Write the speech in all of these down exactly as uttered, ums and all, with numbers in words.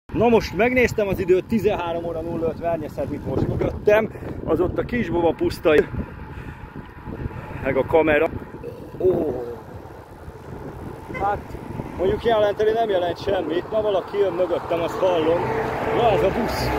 Na most megnéztem az időt, tizenhárom óra nulla öt Vernyeszed, itt most mögöttem, az ott a Kisbaba puszta, meg a kamera. Ó, hát mondjuk jelenteni nem jelent semmit, na valaki jön mögöttem, azt hallom. Ja, ez a busz.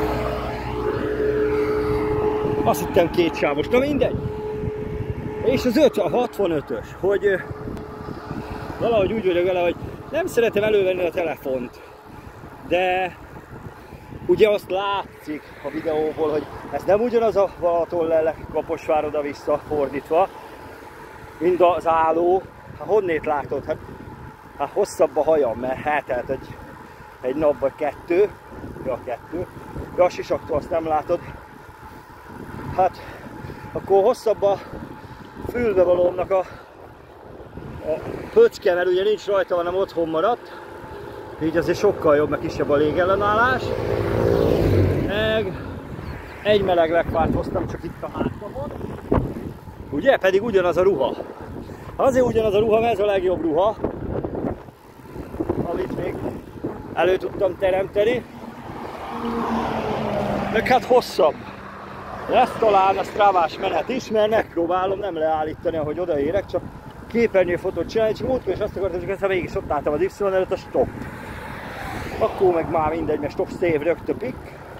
Azt hittem kétsávos, na mindegy. És az öt, a hatvanötös, hogy valahogy úgy vagyok vele, hogy nem szeretem elővenni a telefont, de ugye azt látszik a videóból, hogy ez nem ugyanaz a Balatonlellek Kaposvár oda-vissza fordítva, mint az álló. Hát honnét látod? Hát, hát hosszabb a hajam, mert eltelt egy, egy nap vagy kettő. Ja, kettő. De a sisaktól azt nem látod. Hát akkor hosszabb a fülbevalómnak a, a pöcke, mert ugye nincs rajta, hanem otthon maradt. Így azért sokkal jobb, meg kisebb a légellenállás. Meg egy meleg legfárt hoztam csak itt a hátamon. Ugye? Pedig ugyanaz a ruha. Azért ugyanaz a ruha, mert ez a legjobb ruha, amit még elő tudtam teremteni. Meg hát hosszabb. Lesz talán a Strávás menet is, mert megpróbálom nem leállítani, ahogy odaérek, csak képernyőfotót csinálni, csak múltkor is azt akartam, hogy mégis ott álltam az Y előtt a stop. Akkor meg már mindegy, mert stop save rögtöpik.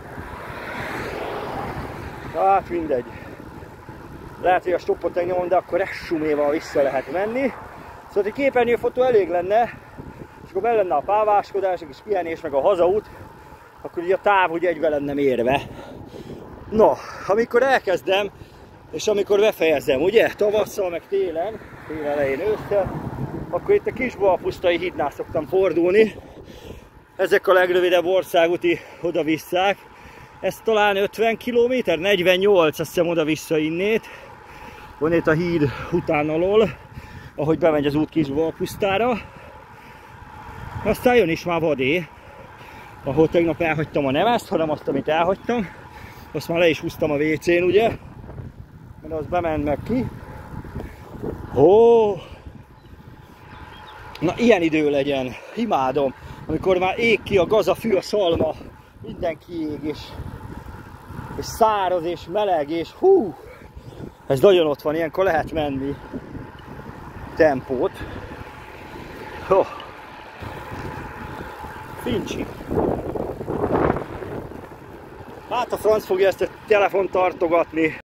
Hát mindegy. Lehet, hogy a stoppot megnyomom, de akkor ressuméval vissza lehet menni. Szóval egy képernyőfotó elég lenne, és akkor bele lenne a páváskodás, a kis pihenés, meg a hazaút, akkor ugye a táv ugye egybe lenne mérve. No, amikor elkezdem, és amikor befejezem, ugye, tavasszal, meg télen, tél elején, ősszel, akkor itt a Kisbaba pusztai hídnál szoktam fordulni. Ezek a legrövidebb országúti oda-visszák. Ez talán ötven kilométer, negyvennyolc, azt hiszem oda-vissza innét. Van itt a híd után alól, ahogy bemegy az út Kisbaba pusztára. Aztán jön is már vadé, ahol tegnap elhagytam a nem ezt, hanem azt, amit elhagytam. Azt már le is húztam a vécén, ugye? Mert az bement meg ki. Ó! Na, ilyen idő legyen. Imádom. Amikor már ég ki a gaz, a fű, a szalma, mindenki ég, és, és száraz, és meleg, és hú! Ez nagyon ott van, ilyenkor lehet menni tempót. Oh. Fincsi. Hát a franc fogja ezt a telefont tartogatni.